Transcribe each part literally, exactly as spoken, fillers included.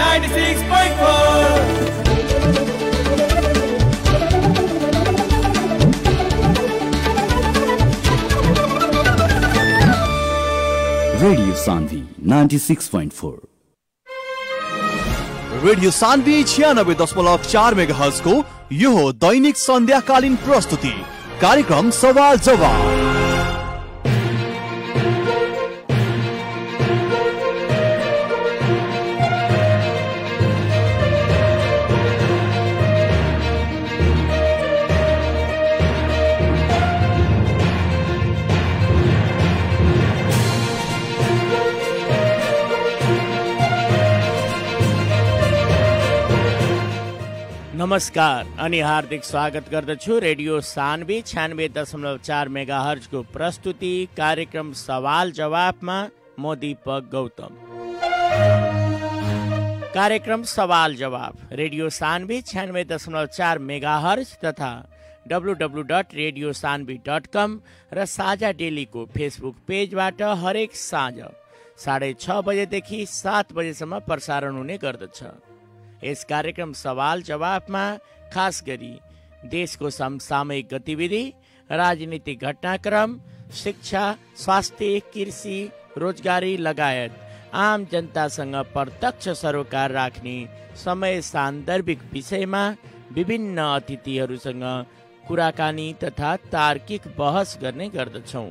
ninety-six point four. Radio Sanvi ninety-six point four. Radio Sanvi छियानब्बे दशमलव चार मेगाहर्ज को यो हो दैनिक सन्ध्याकालीन प्रस्तुति कार्यक्रम सवाल जवाब। नमस्कार अनि हार्दिक स्वागत गर्दछु रेडियो सान्वी छ्यानब्बे दशमलव चार मेगाहर्जको प्रस्तुति कार्यक्रम सवाल जवाफमा म दीपक गौतम। कार्यक्रम सवाल जवाफ रेडियो सान्वी छ्यानब्बे दशमलव चार मेगाहर्ज तथा W W W dot radio Sanvi dot com र साझा डेलीको फेसबुक पेजबाट हरेक साँझ साढे छ बजेदेखि सात बजेसम्म प्रसारण हुने गर्दछ। यस कार्यक्रम सवाल जवाफमा खास गरी देशको समसामयिक गतिविधि, राजनीतिक घटनाक्रम, शिक्षा, स्वास्थ्य, कृषि, रोजगारी लगायत आम जनतासँग प्रत्यक्ष सरोकार राख्ने समय सान्दर्भिक विषयमा विभिन्न अतिथिहरूसँग कुराकानी तथा तार्किक बहस गर्ने गर्दछौँ।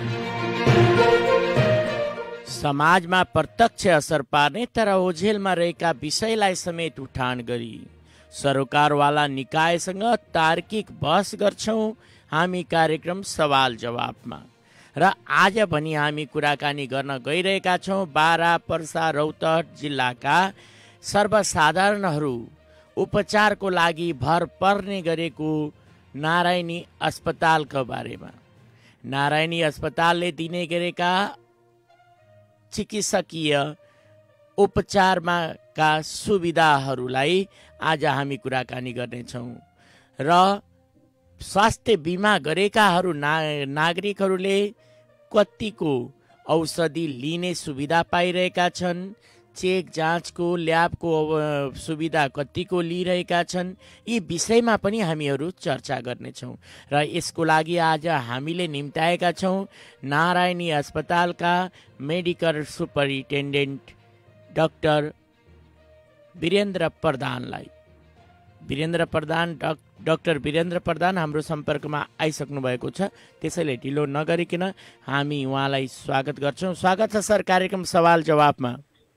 समाजमा प्रत्यक्ष असर पार्ने तर ओझेलमा रहेका विषयलाई समेत उठान गरी सरोकारवाला निकायसँग तार्किक बहस गर्छौँ हामी कार्यक्रम सवाल जवाफमा। र आज भनी हामी कुराकानी गर्न गइरहेका छौँ बारा, पर्सा, रौतहट जिल्लाका सर्वसाधारणहरू उपचारको लागि भर पर्ने गरेको नारायणी अस्पतालका बारेमा। नारायणी अस्पतालले दिने गरेका चिकित्सकीय उपचारमा का सुविधाहरूलाई आज हामी कुराकानी गर्नेछौँ र स्वास्थ्य बिमा गरेकाहरू ना नागरिकहरूले कतिको औषधि लिने सुविधा पाइरहेका छन्, चेक जाँचको ल्याबको सुविधा कतिको लिइरहेका छन्, यी विषयमा पनि हामीहरू चर्चा गर्नेछौँ। र यसको लागि आज हामीले निम्ताएका छौँ नारायणी अस्पतालका मेडिकल सुपरिन्टेन्डेन्ट डाक्टर वीरेन्द्र प्रधानलाई। वीरेन्द्र प्रधान डक डाक्टर वीरेन्द्र प्रधान हाम्रो सम्पर्कमा आइसक्नु भएको छ, त्यसैले ढिलो नगरिकन हामी उहाँलाई स्वागत गर्छौँ। स्वागत छ सर कार्यक्रम सवाल जवाफमा।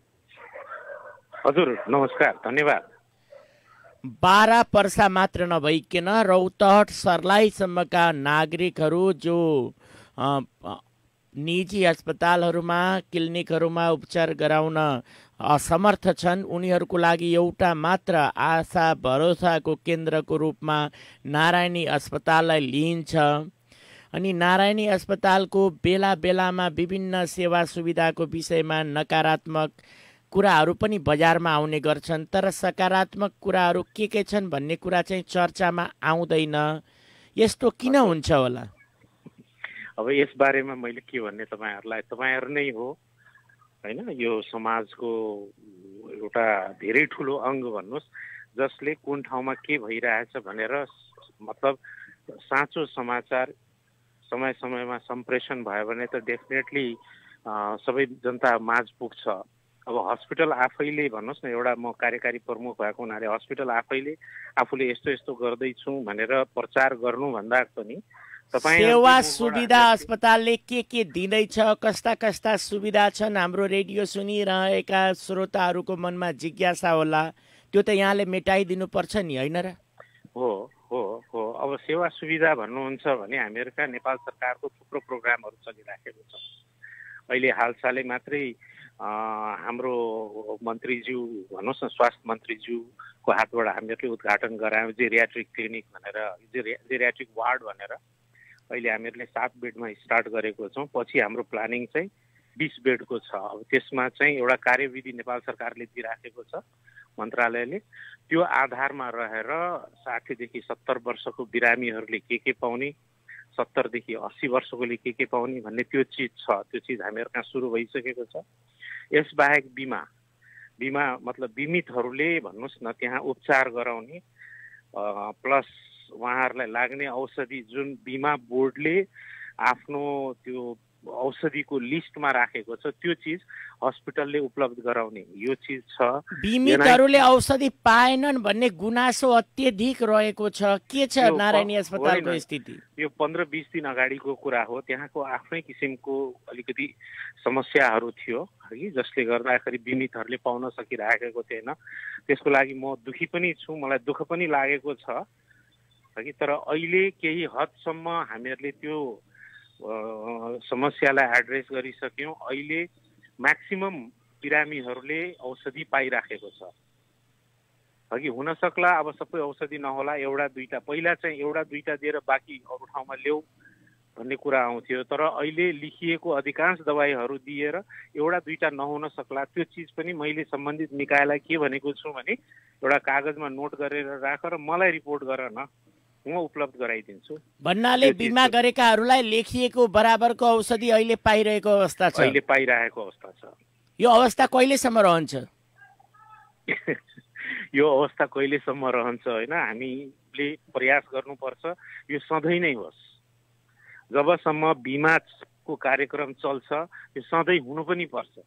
हजुर नमस्कार, धन्यवाद। बारा पर्सा मात्र नभइकन रौतहट सर्लाहीसम्मका नागरिकहरू जो अ, निजी अस्पतालहरूमा क्लिनिकहरूमा उपचार गराउन असमर्थ छन् उनीहरूको लागि एउटा मात्र आशा भरोसाको केन्द्रको रूपमा नारायणी अस्पताललाई लिइन्छ। अनि नारायणी अस्पतालको बेला बेलामा विभिन्न सेवा सुविधाको विषयमा नकारात्मक कुराहरू पनि बजारमा आउने गर्छन्, तर सकारात्मक कुराहरू के के छन् भन्ने कुरा चाहिँ चर्चामा आउँदैन। यस्तो किन हुन्छ होला? अब यस बारेमा मैले के भन्ने तपाईँहरूलाई, तपाईँहरू नै हो होइन, यो समाजको एउटा धेरै ठुलो अङ्ग भन्नुहोस् जसले कुन ठाउँमा के भइरहेछ भनेर मतलब साँचो समाचार समय समयमा सम्प्रेषण भयो भने त डेफिनेटली सबै जनता माझ पुग्छ। अब हस्पिटल आफैले भन्नुहोस् न, एउटा म कार्यकारी प्रमुख भएको हुनाले हस्पिटल आफैले आफूले यस्तो यस्तो गर्दैछु भनेर प्रचार गर्नुभन्दा पनि सेवा सुविधा अस्पतालले के के दिँदैछ, कस्ता कस्ता सुविधा छन्, हाम्रो रेडियो सुनिरहेका श्रोताहरूको मनमा जिज्ञासा होला, त्यो त यहाँले मेटाइदिनु पर्छ नि, होइन र? हो हो हो अब सेवा सुविधा भन्नुहुन्छ भने हामीहरूका नेपाल सरकारको थुप्रो प्रोग्रामहरू चलिराखेको छ। अहिले हालसालै मात्रै हाम्रो मन्त्रीज्यू भन्नुहोस् न, स्वास्थ्य मन्त्रीज्यूको हातबाट हामीहरूले उद्घाटन गरायौँ जेरियाट्रिक क्लिनिक भनेर, जेरियाट्रिक वार्ड भनेर। अहिले हामीहरूले सात बेडमा स्टार्ट गरेको छौँ, पछि हाम्रो प्लानिङ चाहिँ बिस बेडको छ। अब त्यसमा चाहिँ एउटा कार्यविधि नेपाल सरकारले दिइराखेको छ मन्त्रालयले, त्यो आधारमा रहेर साठीदेखि सत्तर वर्षको बिरामीहरूले के के पाउने, सत्तरदेखि अस्सी वर्षकोले के के पाउने भन्ने त्यो चिज छ। त्यो चिज हामीहरूका सुरु भइसकेको छ। यसबाहेक बिमा बिमा मतलब बिमितहरूले भन्नुहोस् न त्यहाँ उपचार गराउने प्लस उहाँहरूलाई लाग्ने औषधि जुन बिमा बोर्डले आफ्नो त्यो औषधिको लिस्टमा राखेको छ त्यो चिज हस्पिटलले उपलब्ध गराउने यो चिज छ। बिमितहरूले औषधि पाएनन् भन्ने गुनासो अत्यधिक रहेको छ, के छ नारायणी अस्पतालको स्थिति? यो पन्ध्र बिस दिन अगाडिको कुरा हो। त्यहाँको आफ्नै किसिमको अलिकति समस्याहरू थियो है, जसले गर्दाखेरि बिमितहरूले पाउन सकिरहेको थिएन। त्यसको लागि म दुखी पनि छु, मलाई दुःख पनि लागेको छ है। तर अहिले केही हदसम्म हामीहरूले त्यो समस्यालाई एड्रेस गरिसक्यौँ। अहिले म्याक्सिमम बिरामीहरूले औषधि पाइराखेको छ। अघि हुन सक्ला अब सबै औषधि नहोला, एउटा दुईटा, पहिला चाहिँ एउटा दुईटा दिएर बाँकी अरू ठाउँमा ल्याऊ भन्ने कुरा आउँथ्यो। तर अहिले लेखिएको अधिकांश दबाईहरू दिएर एउटा दुईटा नहुन सक्ला। त्यो चिज पनि मैले सम्बन्धित निकायलाई के भनेको छु भने एउटा कागजमा नोट गरेर राख र मलाई रिपोर्ट गर न, म उपलब्ध गराइदिन्छु भन्नाले बिमा गरेकाहरूलाई लेखिएको बराबरको औषधि अहिले पाइरहेको अवस्था छ। अहिले पाइरहेको अवस्था छ। यो अवस्था कहिलेसम्म रहन्छ? यो अवस्था कहिलेसम्म रहन्छ होइन, हामीले प्रयास गर्नुपर्छ यो सधैँ नै होस्। जबसम्म बिमाको कार्यक्रम चल्छ यो सधैँ हुनु पनि पर्छ।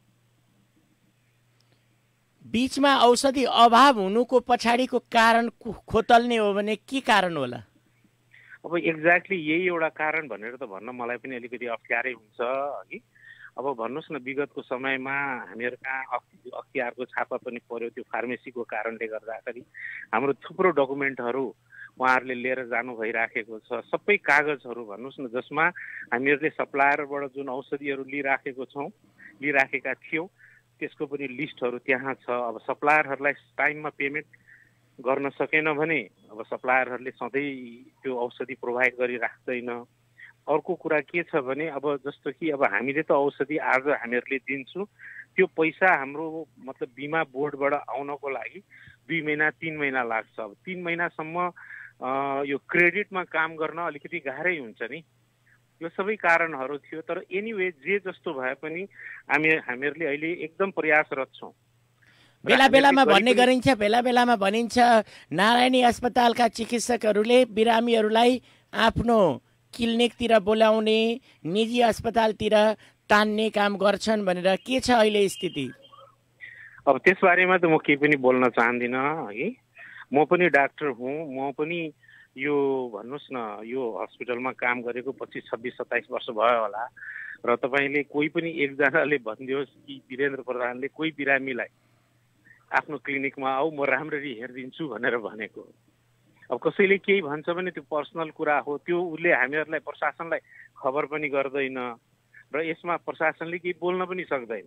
बीचमा औषधि अभाव हुनुको पछाडिको कारण खोतल्ने हो भने के कारण होला? अब एक्ज्याक्टली यही एउटा कारण भनेर त भन्न मलाई पनि अलिकति अप्ठ्यारै हुन्छ है। अब भन्नुहोस् न, विगतको समयमा हामीहरू कहाँ अख्तियारको छापा पनि पर्यो त्यो फार्मेसीको कारणले गर्दाखेरि। हाम्रो थुप्रो डकुमेन्टहरू उहाँहरूले लिएर जानु भइराखेको छ, सबै कागजहरू भन्नुहोस् न जसमा हामीहरूले सप्लायरबाट जुन औषधिहरू लिइराखेको छौँ लिइराखेका थियौँ त्यसको पनि लिस्टहरू त्यहाँ छ। अब सप्लायरहरूलाई टाइममा पेमेन्ट गर्न सकेन भने अब सप्लायरहरूले सधैँ त्यो औषधि प्रोभाइड गरिराख्दैन। अर्को कुरा के छ भने अब जस्तो कि अब हामीले त औषधि आज हामीहरूले दिन्छौँ, त्यो पैसा हाम्रो मतलब बिमा बोर्डबाट आउनको लागि दुई महिना तिन महिना लाग्छ। अब तिन महिनासम्म यो क्रेडिटमा काम गर्न अलिकति गाह्रै हुन्छ नि। यो सबै कारणहरू थियो। तर एनिवे जे जस्तो भए पनि हामी हामीहरूले अहिले एकदम प्रयासरत छौँ। बेला बेलामा भन्ने गरिन्छ बेला बेलामा भनिन्छ नारायणी अस्पतालका चिकित्सकहरूले बिरामीहरूलाई आफ्नो क्लिनिकतिर बोलाउने, निजी अस्पतालतिर तान्ने काम गर्छन् भनेर, के छ अहिले स्थिति? अब त्यसबारेमा त म केही पनि बोल्न चाहदिनँ है। म पनि डाक्टर हुँ, म पनि यो भन्नुहोस् न यो हस्पिटलमा काम गरेको पच्चिस छब्बिस सत्ताइस वर्ष भयो होला। र तपाईँले कोही पनि एकजनाले भनिदियोस् कि वीरेन्द्र प्रधानले कोही बिरामीलाई आफ्नो क्लिनिकमा आऊ म राम्ररी हेरिदिन्छु भनेर भनेको। अब कसैले केही भन्छ भने त्यो पर्सनल कुरा हो, त्यो उसले हामीहरूलाई प्रशासनलाई खबर पनि गर्दैन र यसमा प्रशासनले केही बोल्न पनि सक्दैन।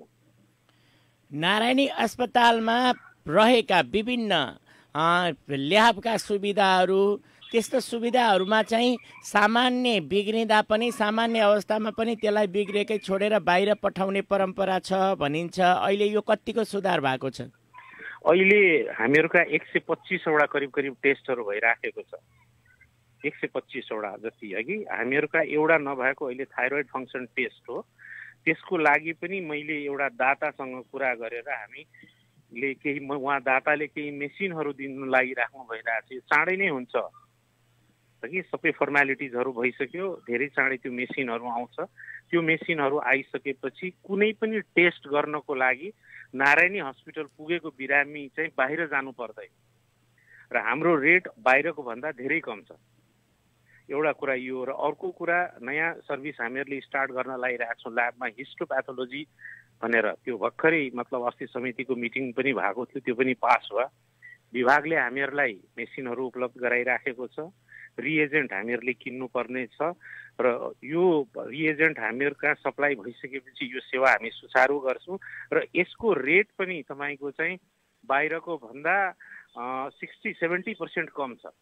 नारायणी अस्पतालमा रहेका विभिन्न ल्याबका सुविधाहरू, त्यस्तो सुविधाहरूमा चाहिँ सामान्य बिग्रिँदा पनि सामान्य अवस्थामा पनि त्यसलाई बिग्रेकै छोडेर बाहिर पठाउने परम्परा छ भनिन्छ। अहिले यो कतिको सुधार भएको छ? अहिले हामीहरूका एक सय पच्चिसवटा करिब करिब टेस्टहरू भइराखेको छ। एक सय पच्चिसवटा जति अघि हामीहरूका एउटा नभएको अहिले थाइरोइड फङ्सन टेस्ट हो। त्यसको लागि पनि मैले एउटा दातासँग कुरा गरेर हामीले केही उहाँ दाताले केही मेसिनहरू दिनु लागिराख्नु भइरहेको छ। चाँडै नै हुन्छ कि सबै फर्मालिटिजहरू भइसक्यो, धेरै चाँडै त्यो मेसिनहरू आउँछ। त्यो मेसिनहरू आइसकेपछि कुनै पनि टेस्ट गर्नको लागि नारायणी हस्पिटल पुगेको बिरामी चाहिँ बाहिर जानु पर्दैन र हाम्रो रेट बाहिरको भन्दा धेरै कम छ। एउटा कुरा यो। र अर्को कुरा नयाँ सर्भिस हामीहरूले स्टार्ट गर्न लागिरहेको छौँ ल्याबमा, हिस्टोप्याथोलोजी भनेर। त्यो भर्खरै मतलब अस्ति समितिको मिटिङ पनि भएको थियो, त्यो पनि पास भयो। विभागले हामीहरूलाई मेसिनहरू उपलब्ध गराइराखेको छ। रिएजेन्ट हामीहरूले किन्नुपर्ने छ र यो रिएजेन्ट हामीहरूका सप्लाई भइसकेपछि यो सेवा हामी सुचारू गर्छौँ र यसको रेट पनि तपाईँको चाहिँ बाहिरको भन्दा सिक्सटी सेभेन्टी पर्सेन्ट कम छ।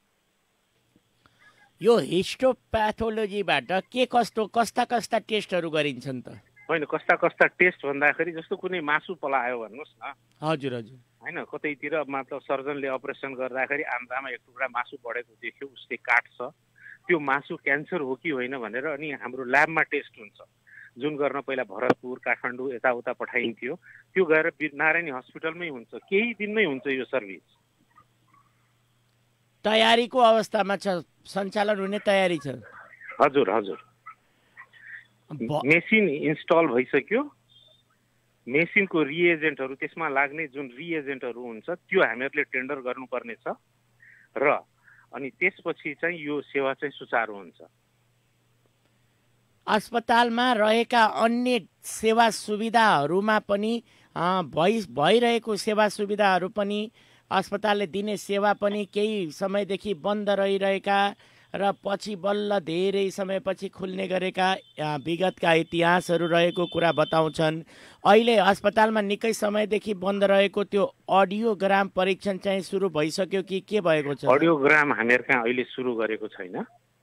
यो हिस्टोप्याथोलोजीबाट के कस्तो कस्ता कस्ता टेस्टहरू गरिन्छन् त? होइन, कस्ता कस्ता टेस्ट भन्दाखेरि जस्तो कुनै मासु पलायो भन्नुहोस् न। हजुर हजुर। होइन, कतैतिर मतलब सर्जनले अपरेसन गर्दाखेरि आन्द्रामा एक टुक्रा मासु बढेको देख्यो, उसले काट्छ, त्यो मासु क्यान्सर हो कि होइन भनेर अनि हाम्रो ल्याबमा टेस्ट हुन्छ। जुन गर्न पहिला भरतपुर काठमाडौँ यताउता पठाइन्थ्यो त्यो गएर नारायणी हस्पिटलमै हुन्छ, केही दिनमै हुन्छ यो सर्भिस। तयारीको अवस्थामा छ, सञ्चालन हुने तयारी छ। हजुर हजुर, मेसिन इन्स्टल भइसक्यो, मेसिनको रिएजेन्टहरू त्यसमा लाग्ने जुन रिएजेन्टहरू हुन्छ त्यो हामीहरूले टेन्डर गर्नुपर्ने छ र अनि त्यसपछि चाहिँ यो सेवा चाहिँ सुचारू हुन्छ। अस्पतालमा रहेका अन्य सेवा सुविधाहरूमा पनि भइ भइरहेको सेवा सुविधाहरू पनि अस्पतालले दिने सेवा पनि केही समयदेखि बन्द रहिरहेका र पछि बल्ल धेरै समयपछि खुल्ने गरेका विगतका इतिहासहरू रहेको कुरा बताउँछन्। अहिले अस्पतालमा निकै समयदेखि बन्द रहेको त्यो अडियोग्राम परीक्षण चाहिँ सुरु भइसक्यो कि के भएको छ? अडियोग्राम हामीहरू कहाँ अहिले सुरु गरेको छैन।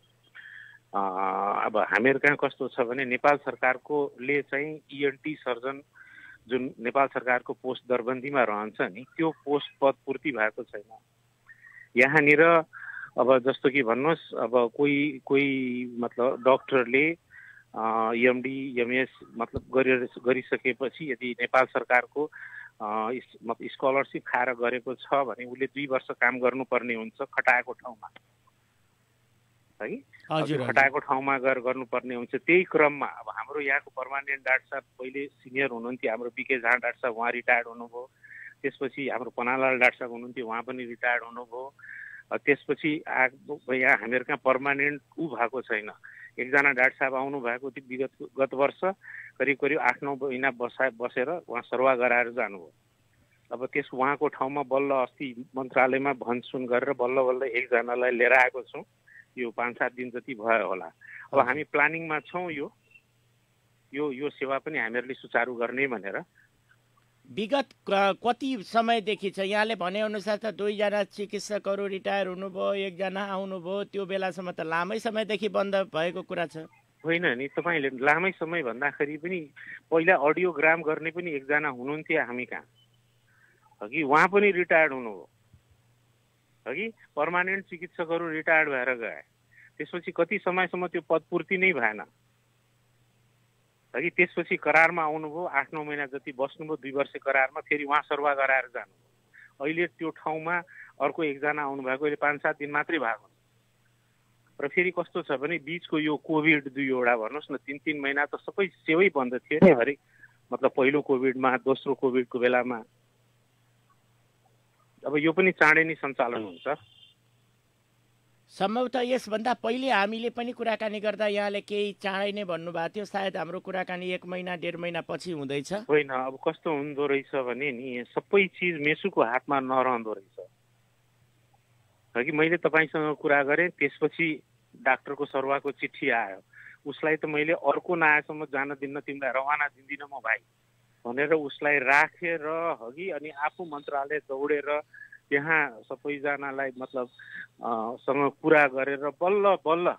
अब हामीहरू कहाँ कस्तो छ भने नेपाल सरकारकोले चाहिँ इएनटी सर्जन जुन नेपाल सरकारको पोस्ट दरबन्दीमा रहन्छ नि त्यो पोस्ट पद पूर्ति भएको छैन। यहाँनिर अब जस्तो कि भन्नुहोस् अब कोही कोही मतलब डक्टरले एमडी एमएस मतलब गरि गरिसकेपछि यदि नेपाल सरकारको मतलब स्कलरसिप खाएर गरेको छ भने उसले दुई वर्ष काम गर्नुपर्ने हुन्छ खटाएको ठाउँमा है कि खटाएको ठाउँमा गएर गर्नुपर्ने हुन्छ। त्यही क्रममा अब हाम्रो यहाँको पर्मानेन्ट डाक्टर साहब पहिले सिनियर हुनुहुन्थ्यो, हाम्रो बिके झा डाक्टर साहब उहाँ रिटायर्ड हुनुभयो। त्यसपछि हाम्रो पनालाल डाक्टर साहब हुनुहुन्थ्यो, उहाँ पनि रिटायर्ड हुनुभयो। त्यसपछि यहाँ हामीहरू कहाँ पर्मानेन्ट ऊ भएको छैन। एकजना डाक्टर साहब आउनु भएको थियो विगत गत वर्ष, करिब करिब आठ नौ महिना बसा बसेर उहाँ सरुवा गराएर जानुभयो। अब त्यस उहाँको ठाउँमा बल्ल अस्ति मन्त्रालयमा भनसुन गरेर बल्ल बल्ल एकजनालाई लिएर आएको छौँ। यो पाँच सात दिन जति भयो होला। अब हामी प्लानिङमा छौँ यो यो यो सेवा पनि हामीहरूले सुचारू गर्ने भनेर। विगत कति समयदेखि छ? यहाँले भनेअनुसार त दुईजना चिकित्सकहरू रिटायर हुनुभयो, एकजना आउनुभयो, त्यो बेलासम्म त लामै समयदेखि बन्द भएको कुरा छ। होइन नि, तपाईँले लामै समय भन्दाखेरि पनि पहिला अडियोग्राम गर्ने पनि एकजना हुनुहुन्थ्यो हामी कहाँ अघि, उहाँ पनि रिटायर्ड हुनुभयो अघि। पर्मानेन्ट चिकित्सकहरू रिटायर्ड भएर गए, त्यसपछि कति समयसम्म त्यो पदपूर्ति नै भएन अघि। त्यसपछि करारमा आउनुभयो, आठ नौ महिना जति बस्नुभयो, दुई वर्ष करारमा, फेरि उहाँ सरुवा गराएर जानुभयो। अहिले त्यो ठाउँमा अर्को एकजना आउनुभएको, अहिले पाँच सात दिन मात्रै भएको र फेरि कस्तो छ भने बिचको यो कोभिड दुईवटा भन्नुहोस् न तिन तिन महिना त सबै सेवै बन्द थियो नि हरेक, मतलब पहिलो कोभिडमा, दोस्रो कोभिडको बेलामा। अब यो पनि चाँडै नै सञ्चालन हुन्छ सम्भवतः। यसभन्दा पहिले हामीले पनि कुराकानी गर्दा यहाँले केही चाँडै नै भन्नुभएको थियो, सायद हाम्रो कुराकानी एक महिना डेढ महिना पछि हुँदैछ। होइन, अब कस्तो हुँदो रहेछ भने नि सबै चिज मेसुको हातमा नरहँदो रहेछ कि। मैले तपाईँसँग कुरा गरेँ, त्यसपछि डाक्टरको सरुवाको चिठी आयो, उसलाई त मैले अर्को नआएसम्म जान दिन्न, तिमीलाई रवाना दिँदिनँ म भाइ भनेर उसलाई राखेर हगि अनि आफू मन्त्रालय दौडेर त्यहाँ सबैजनालाई मतलब सँग कुरा गरेर बल्ल बल्ल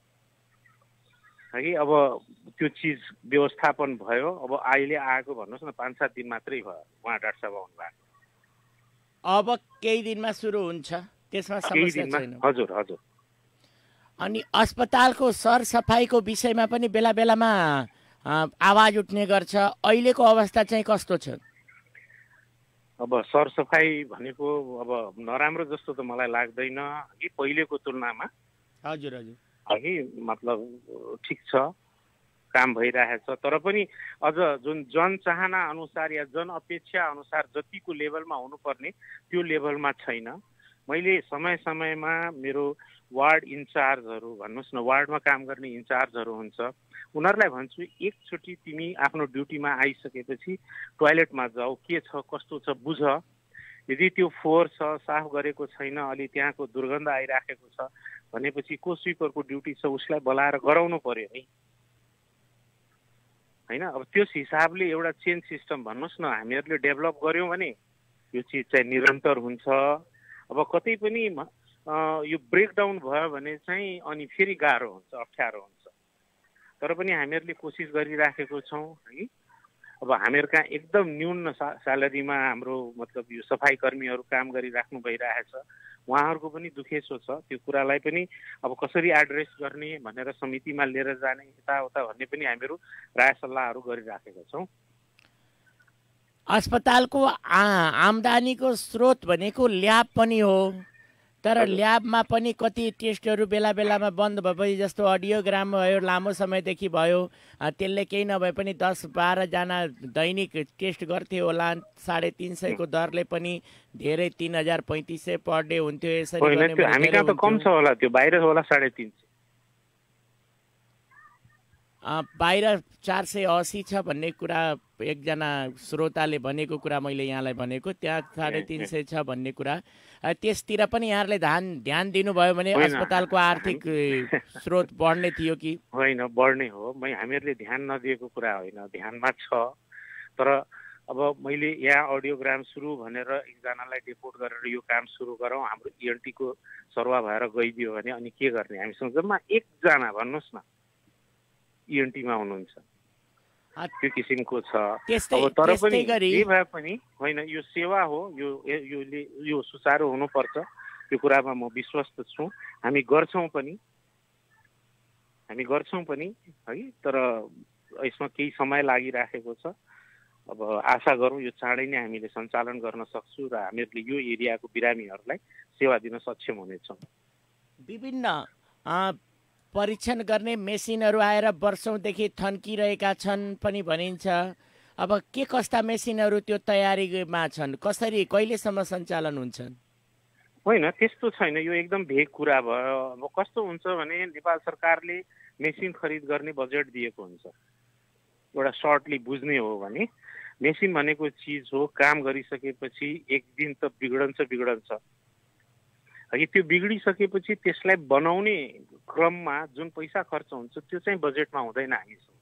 है अब त्यो चिज व्यवस्थापन भयो। अब अहिले आएको भन्नुहोस् न पाँच सात दिन मात्रै भयो उहाँ डाक्टर साहब आउनु भएको। अब केही दिनमा सुरु हुन्छ, त्यसमा समस्या छैन। हजुर हजुर। अनि अस्पतालको सरसफाइको विषयमा पनि बेला बेलामा आवाज उठ्ने गर्छ, अहिलेको अवस्था चाहिँ कस्तो छ? अब सरसफाइ भनेको अब नराम्रो जस्तो त मलाई लाग्दैन कि पहिलेको तुलनामा। हजुर हजुर अघि मतलब ठिक छ, काम भइरहेछ, तर पनि अझ जुन जनचाहना अनुसार या जनअपेक्षा अनुसार जतिको लेभलमा हुनुपर्ने त्यो लेभलमा छैन। मैले समय समयमा मेरो वार्ड इन्चार्जहरू भन्नुहोस् न, वार्डमा काम गर्ने इन्चार्जहरू हुन्छ, उनीहरूलाई भन्छु एकचोटि तिमी आफ्नो ड्युटीमा आइसकेपछि टोयलेटमा जाऊ, के छ कस्तो छ बुझ। यदि त्यो फोहोर छ, साफ गरेको छैन, अलि त्यहाँको दुर्गन्ध आइराखेको छ भनेपछि को स्विपरको ड्युटी छ उसलाई बोलाएर गराउनु पर्यो नि होइन। अब त्यस हिसाबले एउटा चेन सिस्टम भन्नुहोस् न हामीहरूले डेभलप गऱ्यौँ भने यो चिज चाहिँ निरन्तर हुन्छ। अब कतै पनि यो ब्रेकडाउन भयो भने चाहिँ अनि फेरि गाह्रो हुन्छ, अप्ठ्यारो हुन्छ। तर पनि हामीहरूले कोसिस गरिराखेको छौँ है। अब हामीहरू कहाँ एकदम न्यून स्यालेरीमा हाम्रो मतलब यो सफाई कर्मीहरू काम गरिराख्नु भइरहेछ, उहाँहरूको पनि दुखेसो छ। त्यो कुरालाई पनि अब कसरी एड्रेस गर्ने भनेर समितिमा लिएर जाने यताउता भन्ने पनि हामीहरू राय सल्लाहहरू गरिराखेका छौँ। अस्पतालको आम्दानीको स्रोत भनेको ल्याब पनि हो, तर ल्याबमा पनि कति टेस्टहरू बेला बेलामा बन्द भएपछि, जस्तो अडियोग्राम भयो लामो समयदेखि भयो, त्यसले केही नभए पनि दस बाह्रजना दैनिक टेस्ट गर्थे होला। साढे तिन सयको दरले पनि धेरै तिन हजार पैँतिस सय पर डे हुन्थ्यो। यसरी हामी कहाँ त कम छ होला, त्यो बाहिर होला साढे तिन सय, बाहिर चार सय असी छ भन्ने कुरा एकजना श्रोताले भनेको कुरा मैले यहाँलाई भनेको, त्यहाँ साढे तिन सय छ भन्ने कुरा। त्यसतिर पनि यहाँहरूले ध्यान ध्यान दिनुभयो भने अस्पतालको आर्थिक स्रोत बढ्ने थियो कि होइन? बढ्ने हो, मै हामीहरूले ध्यान नदिएको कुरा होइन, ध्यानमा छ। तर अब मैले यहाँ अडियोग्राम सुरु भनेर एकजनालाई डिपोर्ट गरेर यो काम सुरु गरौँ, हाम्रो इएनटीको सरुवा भएर गइदियो भने अनि के गर्ने? हामीसँग जम्मा एकजना भन्नुहोस् न इएनटीमा हुनुहुन्छ, त्यो किसिमको छ। अब तर पनि जे भए पनि होइन, यो सेवा हो, यो यो यो सुचारू हुनुपर्छ, त्यो कुरामा म विश्वस्त छु। हामी गर्छौँ पनि हामी गर्छौँ पनि है, तर यसमा केही समय लागिराखेको छ। अब आशा गरौँ यो चाँडै नै हामीले सञ्चालन गर्न सक्छौँ र हामीहरूले यो एरियाको बिरामीहरूलाई सेवा दिन सक्षम हुनेछौँ। विभिन्न परीक्षण गर्ने मेसिनहरू आएर वर्षौँदेखि थन्किरहेका छन् पनि भनिन्छ। अब के कस्ता मेसिनहरू त्यो तयारीमा छन्, कसरी कहिलेसम्म सञ्चालन हुन्छन्? होइन, त्यस्तो छैन, यो एकदम भेग कुरा भयो। अब कस्तो हुन्छ भने नेपाल सरकारले मेसिन खरिद गर्ने बजेट दिएको हुन्छ। एउटा सर्टली बुझ्ने हो भने मेसिन भनेको चिज हो, काम गरिसकेपछि एक दिन त बिग्रन्छ बिग्रन्छ है। त्यो बिग्रिसकेपछि त्यसलाई बनाउने क्रममा जुन पैसा खर्च हुन्छ त्यो चाहिँ बजेटमा हुँदैन हामीसँग।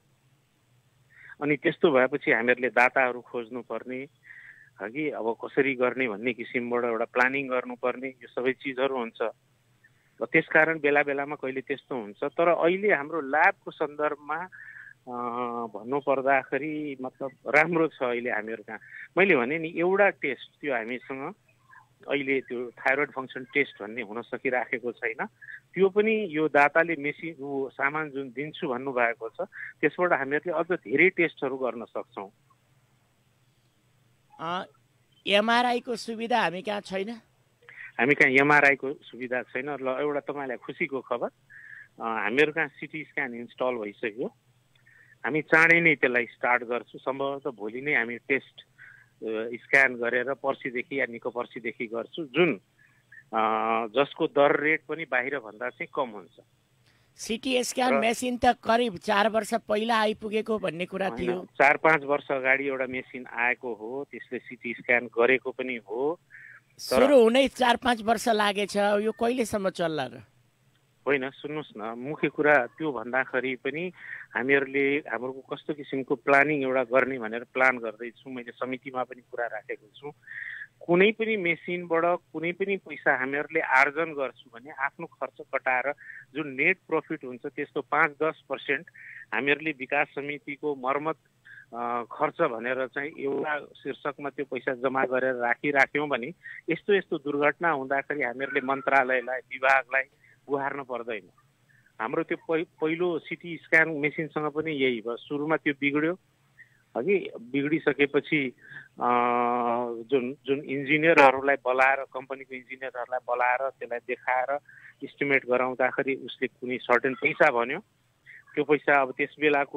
अनि त्यस्तो भएपछि हामीहरूले दाताहरू खोज्नुपर्ने है कि अब कसरी गर्ने भन्ने किसिमबाट एउटा प्लानिङ गर्नुपर्ने, यो सबै चिजहरू हुन्छ। र त्यसकारण बेला बेलामा कहिले त्यस्तो हुन्छ। तर अहिले हाम्रो ल्याबको सन्दर्भमा भन्नुपर्दाखेरि मतलब राम्रो छ अहिले हामीहरू कहाँ। मैले भने नि एउटा टेस्ट त्यो हामीसँग अहिले त्यो थाइरोइड फङ्सन टेस्ट भन्ने हुन सकिराखेको छैन। त्यो पनि यो दाताले मेसिन सामान जुन दिन्छु भन्नुभएको छ त्यसबाट हामीहरूले अझ धेरै टेस्टहरू गर्न सक्छौँ। एमआरआईको सुविधा हामी कहाँ छैन? हामी कहाँ एमआरआईको सुविधा छैन। ल एउटा तपाईँलाई खुसीको खबर, हामीहरू कहाँ सिटी स्क्यान इन्स्टल भइसक्यो। हामी चाँडै नै त्यसलाई स्टार्ट गर्छौँ। सम्भवतः भोलि नै हामी टेस्ट स्क्यान गरेर पर्सिदेखि या निको पर्सिदेखि गर्छु, जुन जसको दर रेट पनि बाहिर भन्दा चाहिँ कम हुन्छ। सिटी स्क्यान मेसिन त करिब चार वर्ष पहिला आइपुगेको भन्ने कुरा थियो। चार पाँच वर्ष अगाडि एउटा मेसिन आएको हो, त्यसले सिटी स्क्यान गरेको पनि हो। सुरु हुनै चार पाँच वर्ष लागेछ, यो कहिलेसम्म चल्ला र? होइन, सुन्नुहोस् न, मुख्य कुरा त्यो भन्दाखेरि पनि हामीहरूले हाम्रो कस्तो किसिमको प्लानिङ एउटा गर्ने भनेर प्लान गर्दैछौँ। मैले समितिमा पनि कुरा राखेको छु। कुनै पनि मेसिनबाट कुनै पनि पैसा हामीहरूले आर्जन गर्छौँ भने आफ्नो खर्च कटाएर जुन नेट प्रफिट हुन्छ त्यसको पाँच दस पर्सेन्ट हामीहरूले विकास समितिको मर्मत खर्च भनेर चाहिँ एउटा शीर्षकमा त्यो पैसा जम्मा गरेर राखिराख्यौँ भने यस्तो यस्तो दुर्घटना हुँदाखेरि हामीहरूले मन्त्रालयलाई विभागलाई गुहार्न पर्दैन। हाम्रो त्यो पहिलो सिटी स्क्यान मेसिनसँग पनि यही भयो। सुरुमा त्यो बिग्ड्यो अघि, बिग्डिसकेपछि जुन जुन इन्जिनियरहरूलाई बोलाएर कम्पनीको इन्जिनियरहरूलाई बोलाएर त्यसलाई देखाएर इस्टिमेट गराउँदाखेरि उसले कुनै सर्टेन पैसा भन्यो। त्यो पैसा अब त्यस बेलाको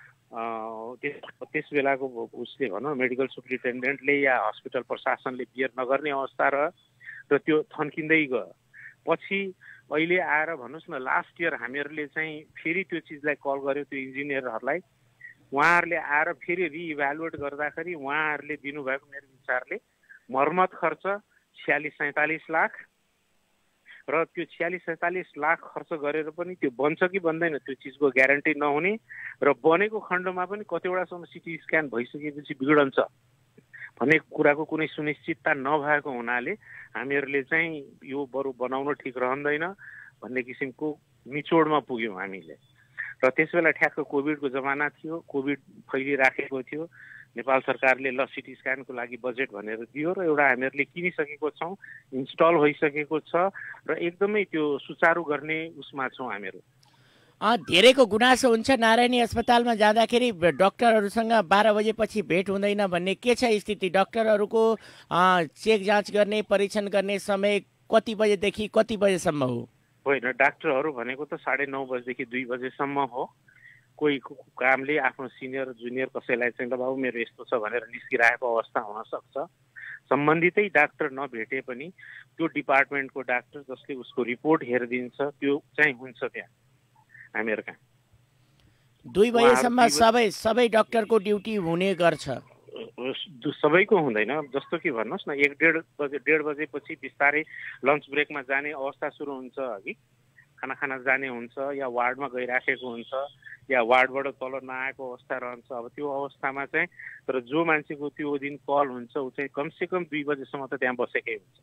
त्यस बेलाको उसले भनौँ मेडिकल सुप्रिन्टेन्डेन्टले या हस्पिटल प्रशासनले बियर नगर्ने अवस्था रह्यो र त्यो थन्किँदै गयो। पछि अहिले आएर भन्नुहोस् न, लास्ट इयर हामीहरूले चाहिँ फेरि त्यो चिजलाई कल गर्यो त्यो इन्जिनियरहरूलाई। उहाँहरूले आएर फेरि रिइभ्यालुएट गर्दाखेरि उहाँहरूले दिनुभएको मेरो विचारले मर्मत खर्च छ्यालिस सैँतालिस लाख र त्यो छ्यालिस सैँतालिस लाख खर्च गरेर पनि त्यो बन्छ कि बन्दैन त्यो चिजको ग्यारेन्टी नहुने र बनेको खण्डमा पनि कतिवटासम्म सिटी स्क्यान भइसकेपछि बिग्रन्छ भन्ने कुराको कुनै सुनिश्चितता नभएको हुनाले हामीहरूले चाहिँ यो बरु बनाउन ठिक रहँदैन भन्ने किसिमको निचोडमा पुग्यौँ हामीले। र त्यस बेला ठ्याक्क कोभिडको जमाना थियो, कोभिड फैलिराखेको थियो। नेपाल सरकारले ल सिटी स्क्यानको लागि बजेट भनेर दियो र एउटा हामीहरूले किनिसकेको छौँ, इन्स्टल भइसकेको छ र एकदमै त्यो सुचारू गर्ने उसमा छौँ हामीहरू। धेरैको गुनासो हुन्छ नारायणी अस्पतालमा जाँदाखेरि डक्टरहरूसँग बाह्र बजेपछि भेट हुँदैन भन्ने। के छ स्थिति? डक्टरहरूको चेक जाँच गर्ने परीक्षण गर्ने समय कति बजेदेखि कति बजेसम्म हो? होइन, डाक्टरहरू भनेको त साढे नौ बजेदेखि दुई बजेसम्म हो। कोही कामले आफ्नो सिनियर जुनियर कसैलाई चाहिँ ल बाबु मेरो यस्तो छ भनेर निस्किरहेको अवस्था हुनसक्छ। सम्बन्धितै डाक्टर नभेटे पनि त्यो डिपार्टमेन्टको डाक्टर जसले उसको रिपोर्ट हेरिदिन्छ त्यो चाहिँ हुन्छ त्यहाँ हामीहरू कहाँ। दुई बजेसम्म सबै सबै डाक्टरको ड्युटी हुने गर्छ? सबैको हुँदैन। जस्तो कि भन्नुहोस् न, एक डेढ बजे डेढ बजेपछि बिस्तारै लन्च ब्रेकमा जाने अवस्था सुरु हुन्छ, अघि खाना खाना जाने हुन्छ, या वार्डमा गइराखेको हुन्छ, या वार्डबाट तल नआएको अवस्था रहन्छ। अब त्यो अवस्थामा चाहिँ तर जो मान्छेको त्यो दिन कल हुन्छ ऊ चाहिँ कमसेकम दुई बजेसम्म त त्यहाँ बसेकै हुन्छ।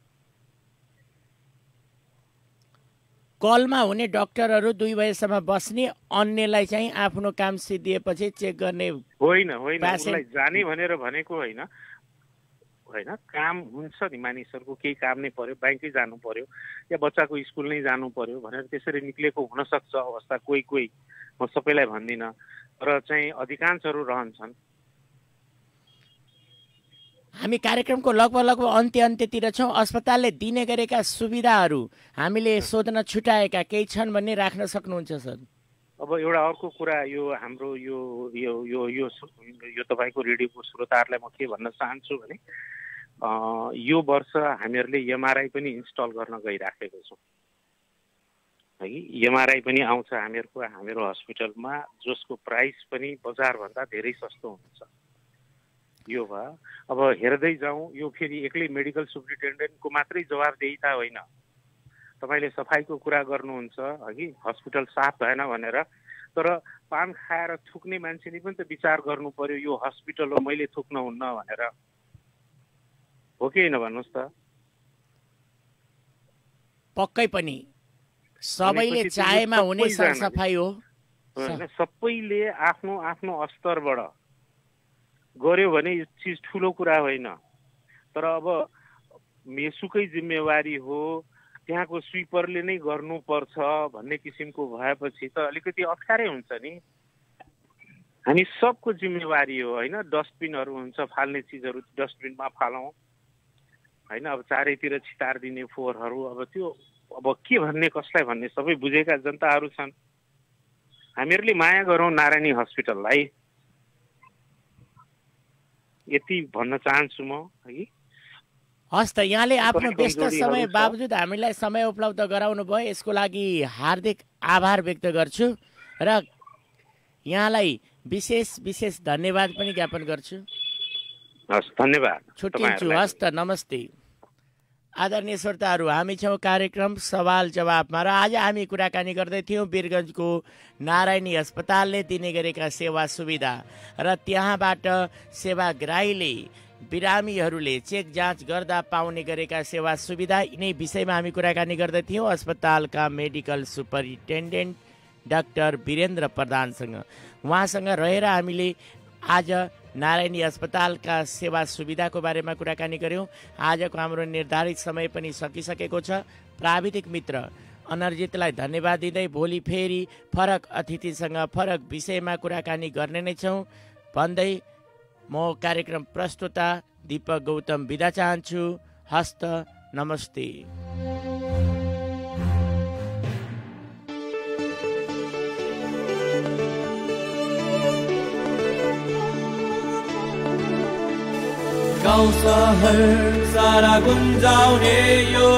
कलमा हुने डक्टरहरू दुई बजेसम्म बस्ने, अन्यलाई चाहिँ आफ्नो काम सिद्धिएपछि चेक गर्ने होइन। होइन, उसलाई जाने भनेर भनेको होइन होइन काम हुन्छ नि, मानिसहरूको केही काम नै पर्यो, ब्याङ्कै जानु पर्यो या बच्चाको स्कुल नै जानु पर्यो भनेर त्यसरी निक्लेको हुनसक्छ अवस्था। कोही कोही, म सबैलाई भन्दिनँ, र चाहिँ अधिकांशहरू रहन्छन्। हामी कार्यक्रमको लगभग लगभग अन्त्य अन्त्यतिर छौँ। अस्पतालले दिने गरेका सुविधाहरू हामीले सोध्न छुटाएका केही छन् भन्ने राख्न सक्नुहुन्छ सर? अब एउटा अर्को कुरा, यो हाम्रो यो यो यो यो यो तपाईँको रेडियोको श्रोताहरूलाई म के भन्न चाहन्छु भने यो वर्ष हामीहरूले एमआरआई पनि इन्स्टल गर्न गइराखेको छौँ है। एमआरआई पनि आउँछ हामीहरूको हामीहरू हस्पिटलमा, जसको प्राइस पनि बजारभन्दा धेरै सस्तो हुन्छ। यो भयो। अब हेर्दै जाउँ, यो फेरि एक्लै मेडिकल सुप्रिन्टेन्डेन्टको मात्रै जवाबदेहिता होइन। तपाईँले सफाइको कुरा गर्नुहुन्छ अघि, हस्पिटल साफ भएन भनेर, तर पान खाएर थुक्ने मान्छेले पनि त विचार गर्नु पर्यो यो हस्पिटल हो, मैले थुक्न हुन्न भनेर। हो कि होइन भन्नुहोस् त? पक्कै पनि सबैले चाहेमा हुने सरसफाइ हो। सबैले आफ्नो आफ्नो स्तरबाट गर्यो भने यो चिज ठुलो कुरा होइन। तर अब मेसुकै जिम्मेवारी हो, त्यहाँको स्विपरले नै गर्नुपर्छ भन्ने किसिमको भएपछि त अलिकति अप्ठ्यारै हुन्छ नि। हामी सबको जिम्मेवारी हो होइन। डस्टबिनहरू हुन्छ, फाल्ने चिजहरू डस्टबिनमा फालौँ होइन। अब चारैतिर छितार दिने फोहोरहरू, अब त्यो अब के भन्ने कसलाई भन्ने सबै बुझेका जनताहरू छन्। हामीहरूले माया गरौँ नारायणी हस्पिटललाई, यति भन्न चाहन्छु म है। हस् त, यहाँले आफ्नो व्यस्त समय बावजुद हामीलाई समय उपलब्ध गराउनु भयो, यसको लागि हार्दिक आभार व्यक्त गर्छु र यहाँलाई विशेष विशेष धन्यवाद पनि ज्ञापन गर्छु। हस्, धन्यवाद, छुट्टिन्छु। हस् त, नमस्ते। आदरणीय श्रोताहरू, हामी छौँ कार्यक्रम सवाल जवाबमा र आज हामी कुराकानी गर्दै थियौँ वीरगञ्जको नारायणी अस्पतालले दिने गरेका सेवा सुविधा र त्यहाँबाट सेवाग्राहीले बिरामीहरूले चेक जाँच गर्दा पाउने गरेका सेवा सुविधा, यिनै विषयमा हामी कुराकानी गर्दै थियौँ अस्पतालका मेडिकल सुपरिन्टेन्डेन्ट डाक्टर वीरेन्द्र प्रधानसँग। उहाँसँग रहेर हामीले आज नारायणी अस्पतालका सेवा सुविधाको बारेमा कुराकानी गऱ्यौँ। आजको हाम्रो निर्धारित समय पनि सकिसकेको छ। प्राविधिक मित्र अनर्जितलाई धन्यवाद दिँदै भोलि फेरि फरक अतिथिसँग फरक विषयमा कुराकानी गर्ने नै छौँ भन्दै म कार्यक्रम प्रस्तुता दीपक गौतम बिदा चाहन्छु। हस्त, नमस्ते। गाउँ सहर सारा गुन्जाउने यो